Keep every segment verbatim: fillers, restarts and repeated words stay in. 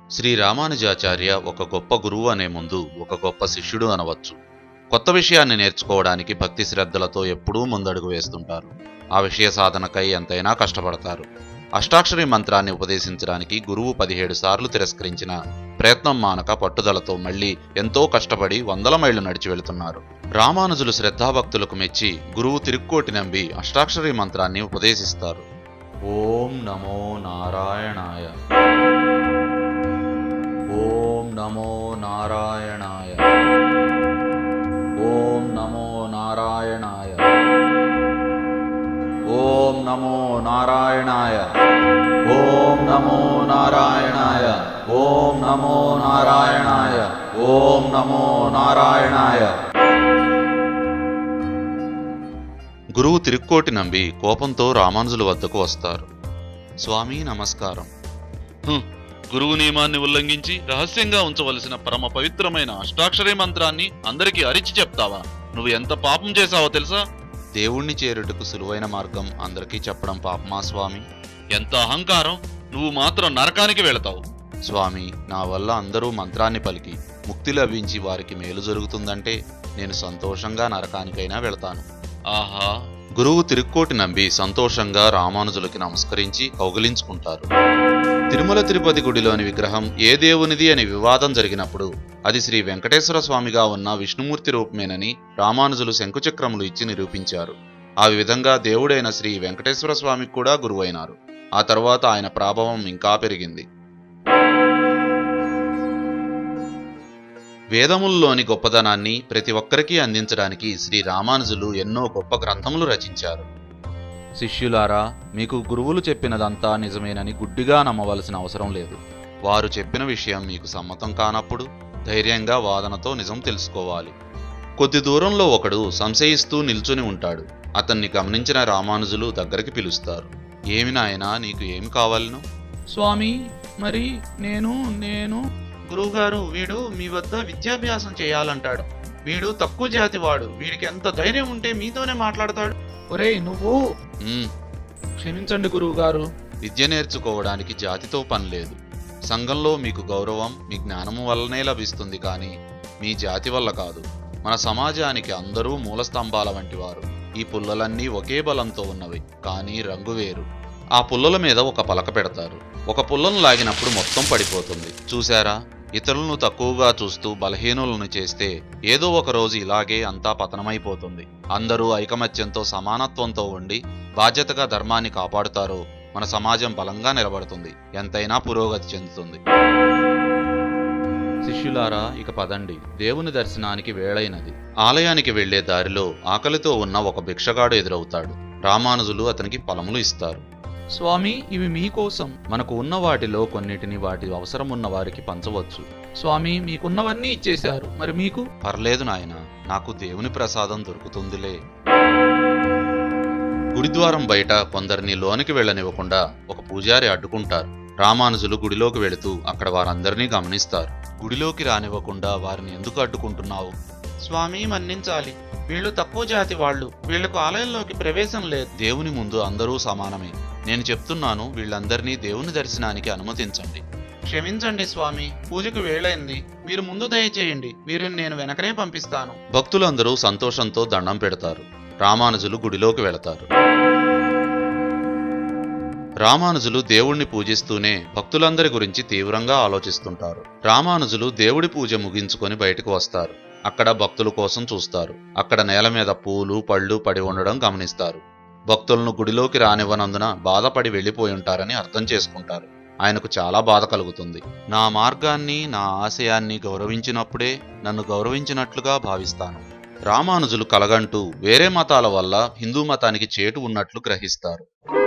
శ్రీ రామానుజాచార్య ఒక గొప్ప గురువు అనే ముందు ఒక గొప్ప శిష్యుడు అనవచ్చు. కొత్త విషయాన్ని నేర్చుకోవడానికి భక్తి శ్రద్ధలతో ఎప్పుడూ ముందడుగు వేస్తుంటారు. ఆ విషయ సాధనకై ఎంతైనా కష్టపడతారు. అష్టాక్షరి మంత్రాన్ని ఉపదేశించడానికి గురువు పదిహేడు సార్లు తిరస్కరించిన ప్రయత్నం మానక పట్టుదలతో మళ్లీ ఎంతో కష్టపడి వందల మైళ్లు నడిచి వెళుతున్నారు. రామానుజులు శ్రద్ధాభక్తులకు మెచ్చి గురువు తిరుక్కోటి నంబి అష్టాక్షరి మంత్రాన్ని ఉపదేశిస్తారు. ఓం నమో నారాయణాయ, ఓం నమో నారాయణాయ, ఓం నమో నారాయణాయ, ఓం నమో నారాయణాయ, ఓం నమో నారాయణాయ, ఓం నమో నారాయణాయ, ఓం నమో నారాయణాయ. గురువు తిరుక్కోటి నంబి కోపంతో రామానుజుల వద్దకు వస్తారు. స్వామి నమస్కారం. గురువు నియమాన్ని ఉల్లంఘించి రహస్యంగా ఉంచవలసిన పరమ పవిత్రమైన అష్టాక్షరి మంత్రాన్ని అందరికీ అరిచి చెప్తావా? నువ్వు ఎంత పాపం చేశావో తెలుసా? దేవుణ్ణి చేరుటకు సులువైన మార్గం అందరికీ చెప్పడం పాపమా స్వామి? ఎంత అహంకారం! నువ్వు మాత్రం నరకానికి వెళతావు. స్వామి, నా వల్ల అందరూ మంత్రాన్ని పలికి ముక్తి లభించి వారికి మేలు జరుగుతుందంటే నేను సంతోషంగా నరకానికైనా వెళతాను. ఆహా! గురువు తిరుక్కోటి నంబి సంతోషంగా రామానుజులకి నమస్కరించి కౌగిలించుకుంటారు. తిరుమల తిరుపతి గుడిలోని విగ్రహం ఏ దేవునిది అని వివాదం జరిగినప్పుడు అది శ్రీ వెంకటేశ్వర స్వామిగా ఉన్న విష్ణుమూర్తి రూపమేనని రామానుజులు శంకుచక్రములు ఇచ్చి నిరూపించారు. ఆ విధంగా దేవుడైన శ్రీ వెంకటేశ్వర స్వామికి కూడా గురువైనారు. ఆ తర్వాత ఆయన ప్రాభవం ఇంకా పెరిగింది. వేదముల్లోని గొప్పదనాన్ని ప్రతి ఒక్కరికి అందించడానికి శ్రీ రామానుజులు ఎన్నో గొప్ప గ్రంథములు రచించారు. శిష్యులారా, మీకు గురువులు చెప్పినదంతా నిజమేనని గుడ్డిగా నమ్మవలసిన అవసరం లేదు. వారు చెప్పిన విషయం మీకు సమ్మతం కానప్పుడు ధైర్యంగా వాదనతో నిజం తెలుసుకోవాలి. కొద్ది దూరంలో ఒకడు సంశయిస్తూ నిల్చుని ఉంటాడు. అతన్ని గమనించిన రామానుజులు దగ్గరికి పిలుస్తారు. ఏమి నాయనా, నీకు ఏమి కావాలను? స్వామి, మరి నేను నేను గురువుగారు, వీడు మీ వద్ద విద్యాభ్యాసం చేయాలంటాడు. వీడు తక్కువ జాతి వాడు. వీడికి ఎంత ధైర్యం ఉంటే మీతోనే మాట్లాడతాడు. ఒరేయ్ నువ్వు! క్షమించండి గురువు గారు. విద్య నేర్చుకోవడానికి జాతితో పని లేదు. సంఘంలో మీకు గౌరవం మీ జ్ఞానము వల్లనే లభిస్తుంది, కానీ మీ జాతి వల్ల కాదు. మన సమాజానికి అందరూ మూలస్తంభాల వంటి వారు. ఈ పుల్లలన్నీ ఒకే బలంతో ఉన్నవి, కానీ రంగు వేరు. ఆ పుల్లల మీద ఒక పలక పెడతారు. ఒక పుల్లను లాగినప్పుడు మొత్తం పడిపోతుంది. చూశారా? ఇతరులను తక్కువగా చూస్తూ బలహీనులను చేస్తే ఏదో ఒక రోజు ఇలాగే అంతా పతనమైపోతుంది. అందరూ ఐకమత్యంతో సమానత్వంతో ఉండి బాధ్యతగా ధర్మాన్ని కాపాడుతారో మన సమాజం బలంగా నిలబడుతుంది, ఎంతైనా పురోగతి చెందుతుంది. శిష్యులారా, ఇక పదండి. దేవుని దర్శనానికి వేళైనది. ఆలయానికి వెళ్లే దారిలో ఆకలితో ఉన్న ఒక భిక్షగాడు ఎదురవుతాడు. రామానుజులు అతనికి ఫలములు ఇస్తారు. స్వామి, ఇవి మీకోసం. మనకు ఉన్న వాటిలో కొన్నిటిని వాటి అవసరం ఉన్న వారికి పంచవచ్చు. స్వామి, మీకున్నవన్నీ ఇచ్చేశారు, మరి మీకు? పర్లేదు నాయన, నాకు దేవుని ప్రసాదం దొరుకుతుందిలే. గుడిద్వారం బయట కొందరిని లోనికి వెళ్లనివ్వకుండా ఒక పూజారి అడ్డుకుంటారు. రామానుజులు గుడిలోకి వెళుతూ అక్కడ వారందరినీ గమనిస్తారు. గుడిలోకి రానివ్వకుండా వారిని ఎందుకు అడ్డుకుంటున్నావు? స్వామి, మన్నించాలి. వీళ్ళు తక్కువ జాతి వాళ్ళు. వీళ్లకు ఆలయంలోకి ప్రవేశం లేదు. దేవుని ముందు అందరూ సమానమే. నేను చెప్తున్నాను, వీళ్ళందరినీ దేవుని దర్శనానికి అనుమతించండి. క్షమించండి స్వామి, పూజకు వేళైంది. మీరు ముందు దయచేయండి. వీరిని నేను వెనకనే పంపిస్తాను. భక్తులందరూ సంతోషంతో దండం పెడతారు. రామానుజులు గుడిలోకి వెళతారు. రామానుజులు దేవుణ్ణి పూజిస్తూనే భక్తులందరి గురించి తీవ్రంగా ఆలోచిస్తుంటారు. రామానుజులు దేవుడి పూజ ముగించుకొని బయటకు వస్తారు. అక్కడ భక్తుల కోసం చూస్తారు. అక్కడ నేల మీద పూలు పళ్ళు పడి ఉండడం గమనిస్తారు. భక్తులను గుడిలోకి రానివ్వనందున బాధపడి వెళ్లిపోయి ఉంటారని అర్థం చేసుకుంటారు. ఆయనకు చాలా బాధ కలుగుతుంది. నా మార్గాన్ని నా ఆశయాన్ని గౌరవించినప్పుడే నన్ను గౌరవించినట్లుగా భావిస్తాను. రామానుజులు కలగంటూ వేరే మతాల వల్ల హిందూ మతానికి చేటు ఉన్నట్లు గ్రహిస్తారు.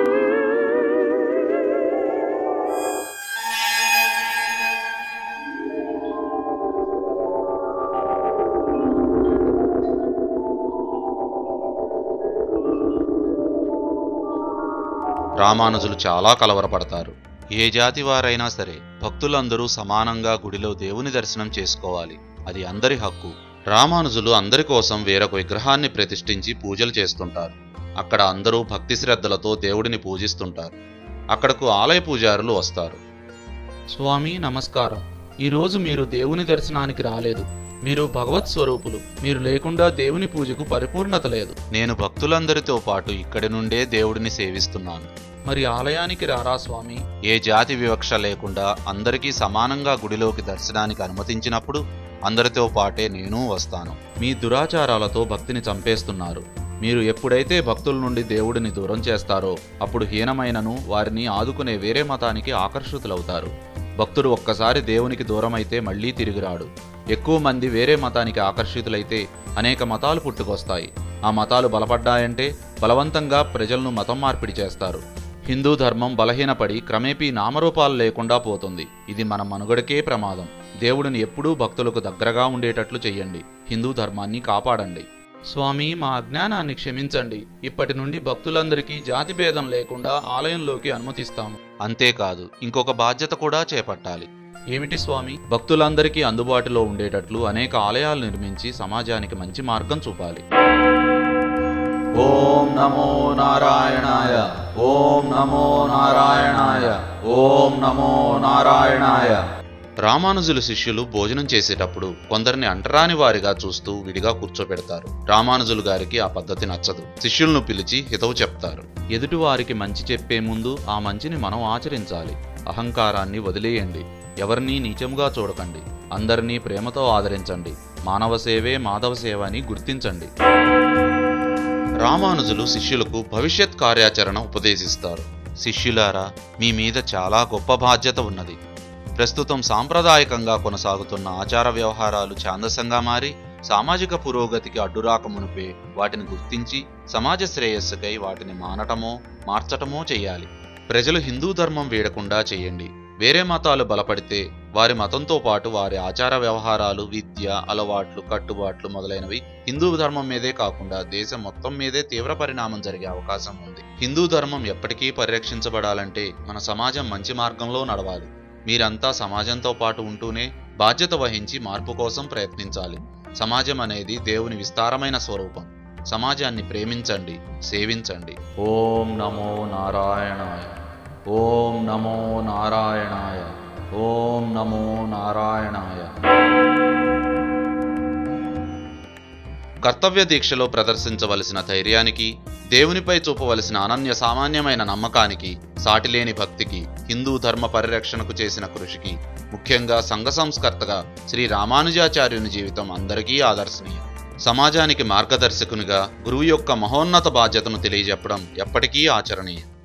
రామానుజులు చాలా కలవరపడతారు. ఏ జాతి వారైనా సరే భక్తులందరూ సమానంగా గుడిలో దేవుని దర్శనం చేసుకోవాలి. అది అందరి హక్కు. రామానుజులు అందరి కోసం వేరొక విగ్రహాన్ని ప్రతిష్ఠించి పూజలు చేస్తుంటారు. అక్కడ అందరూ భక్తి శ్రద్ధలతో దేవుడిని పూజిస్తుంటారు. అక్కడకు ఆలయ పూజారులు వస్తారు. స్వామి నమస్కారం. ఈరోజు మీరు దేవుని దర్శనానికి రాలేదు. మీరు భగవత్ స్వరూపులు. మీరు లేకుండా దేవుని పూజకు పరిపూర్ణత లేదు. నేను భక్తులందరితో పాటు ఇక్కడి నుండే దేవుడిని సేవిస్తున్నాను. మరి ఆలయానికి రారా స్వామి? ఏ జాతి వివక్ష లేకుండా అందరికీ సమానంగా గుడిలోకి దర్శనానికి అనుమతించినప్పుడు అందరితో పాటే నేను వస్తాను. మీ దురాచారాలతో భక్తిని చంపేస్తున్నారు. మీరు ఎప్పుడైతే భక్తుల నుండి దేవుడిని దూరం చేస్తారో అప్పుడు హీనమైనను వారిని ఆదుకునే వేరే మతానికి ఆకర్షితులవుతారు. భక్తుడు ఒక్కసారి దేవునికి దూరమైతే మళ్లీ తిరిగిరాడు. ఎక్కువ మంది వేరే మతానికి ఆకర్షితులైతే అనేక మతాలు పుట్టుకొస్తాయి. ఆ మతాలు బలపడ్డాయంటే బలవంతంగా ప్రజలను మతం మార్పిడి చేస్తారు. హిందూ ధర్మం బలహీనపడి క్రమేపీ నామరూపాలు లేకుండా పోతుంది. ఇది మన మనుగడకే ప్రమాదం. దేవుడిని ఎప్పుడూ భక్తులకు దగ్గరగా ఉండేటట్లు చెయ్యండి. హిందూ ధర్మాన్ని కాపాడండి. స్వామి, మా అజ్ఞానాన్ని క్షమించండి. ఇప్పటి నుండి భక్తులందరికీ జాతి భేదం లేకుండా ఆలయంలోకి అనుమతిస్తాము. అంతేకాదు ఇంకొక బాధ్యత కూడా చేపట్టాలి. ఏమిటి స్వామి? భక్తులందరికీ అందుబాటులో ఉండేటట్లు అనేక ఆలయాలు నిర్మించి సమాజానికి మంచి మార్గం చూపాలి. ఓం నమో నారాయణాయ. ఓం నమో నారాయణాయ. ఓం నమో నారాయణాయ. రామానుజులు శిష్యులు భోజనం చేసేటప్పుడు కొందరిని అంటరాని వారిగా చూస్తూ విడిగా కూర్చోబెడతారు. రామానుజులు గారికి ఆ పద్ధతి నచ్చదు. శిష్యులను పిలిచి హితవు చెప్తారు. ఎదుటివారికి మంచి చెప్పే ముందు ఆ మంచిని మనం ఆచరించాలి. అహంకారాన్ని వదిలేయండి. ఎవరినీ నీచముగా చూడకండి. అందరినీ ప్రేమతో ఆదరించండి. మానవ సేవే మాధవ సేవ అని గుర్తించండి. రామానుజులు శిష్యులకు భవిష్యత్ కార్యాచరణ ఉపదేశిస్తారు. శిష్యులారా, మీ మీద చాలా గొప్ప బాధ్యత ఉన్నది. ప్రస్తుతం సాంప్రదాయకంగా కొనసాగుతున్న ఆచార వ్యవహారాలు ఛాందసంగా మారి సామాజిక పురోగతికి అడ్డురాకమునుపే వాటిని గుర్తించి సమాజ శ్రేయస్సుకై వాటిని మానటమో మార్చటమో చెయ్యాలి. ప్రజలు హిందూ ధర్మం వీడకుండా చేయండి. వేరే మతాలు బలపడితే వారి మతంతో పాటు వారి ఆచార వ్యవహారాలు, విద్య, అలవాట్లు, కట్టుబాట్లు మొదలైనవి హిందూ ధర్మం మీదే కాకుండా దేశం మొత్తం మీదే తీవ్ర పరిణామం జరిగే అవకాశం ఉంది. హిందూ ధర్మం ఎప్పటికీ పరిరక్షించబడాలంటే మన సమాజం మంచి మార్గంలో నడవాలి. మీరంతా సమాజంతో పాటు ఉంటూనే బాధ్యత వహించి మార్పు కోసం ప్రయత్నించాలి. సమాజం అనేది దేవుని విస్తారమైన స్వరూపం. సమాజాన్ని ప్రేమించండి, సేవించండి. ఓం నమో నారాయణాయ. ఓం నమో నారాయణాయ. ఓం నమో నారాయణాయ. కర్తవ్య దీక్షలో ప్రదర్శించవలసిన ధైర్యానికి, దేవునిపై చూపవలసిన అనన్య సామాన్యమైన నమ్మకానికి, సాటిలేని భక్తికి, హిందూ ధర్మ పరిరక్షణకు చేసిన కృషికి, ముఖ్యంగా సంఘ సంస్కర్తగా శ్రీ రామానుజాచార్యుని జీవితం అందరికీ ఆదర్శనీయం. సమాజానికి మార్గదర్శకునిగా గురువు యొక్క మహోన్నత బాధ్యతను తెలియజెప్పడం ఎప్పటికీ ఆచరణీయం.